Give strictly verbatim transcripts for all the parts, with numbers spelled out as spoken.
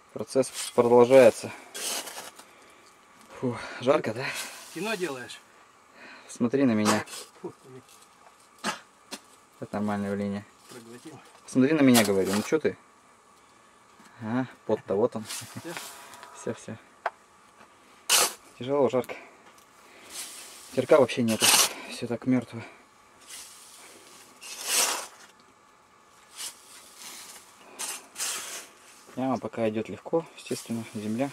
Процесс продолжается. Фу, жарко, да? Кино делаешь? Смотри на меня. Фу, Это нормальное явление. проглотил. Смотри на меня, говорю. Ну что ты? А, пот-то вот он. Все? Все, все. Тяжело, жарко. Ветерка вообще нету. Все так мертво. Яма пока идет легко, естественно, земля.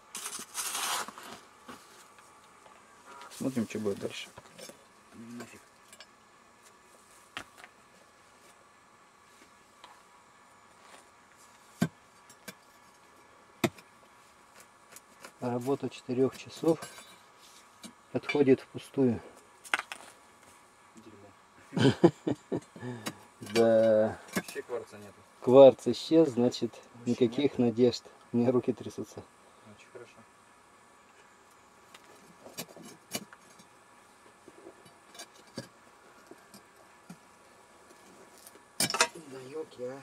Смотрим, что будет дальше. Нафиг. Работа четырех часов отходит впустую. Да. Вообще кварца нету. Кварц исчез, значит никаких надежд. У меня руки трясутся. Очень хорошо. Да ёлки, а.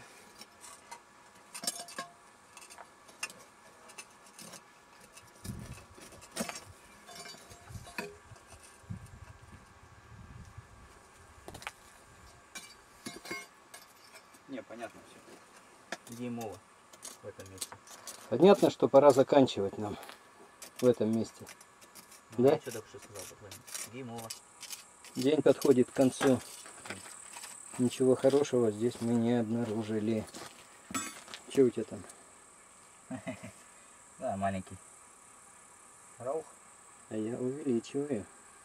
Не, понятно все. Дерьмово в этом месте. Понятно, что пора заканчивать нам в этом месте. Ну, Да? я что только что сказал, дерьмово. День подходит к концу. Ничего хорошего здесь мы не обнаружили. Что у тебя там? Да, маленький. Раух. А я увеличиваю.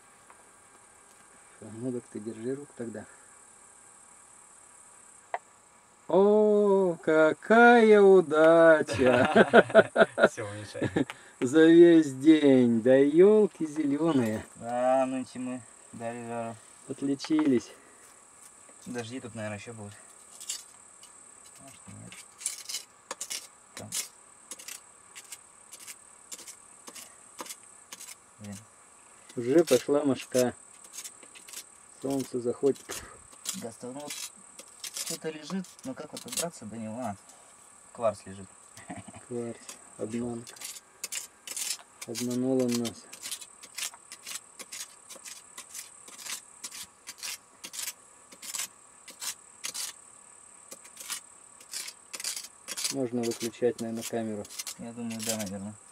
Ну так ты держи руку тогда. О, какая удача! Все, уменьшай. За весь день. Да елки зеленые. Да, нынче мы дали жару. Отличились. Дожди тут, наверное, еще будут. Может, нет. Там. Блин. Уже пошла мошка. Солнце заходит. Достал. Ну, что-то лежит, но как вот добраться до него? А, кварц лежит. Кварц. Обманка. Обманул он нас. Можно выключать, наверное, камеру. Я думаю, да, наверное.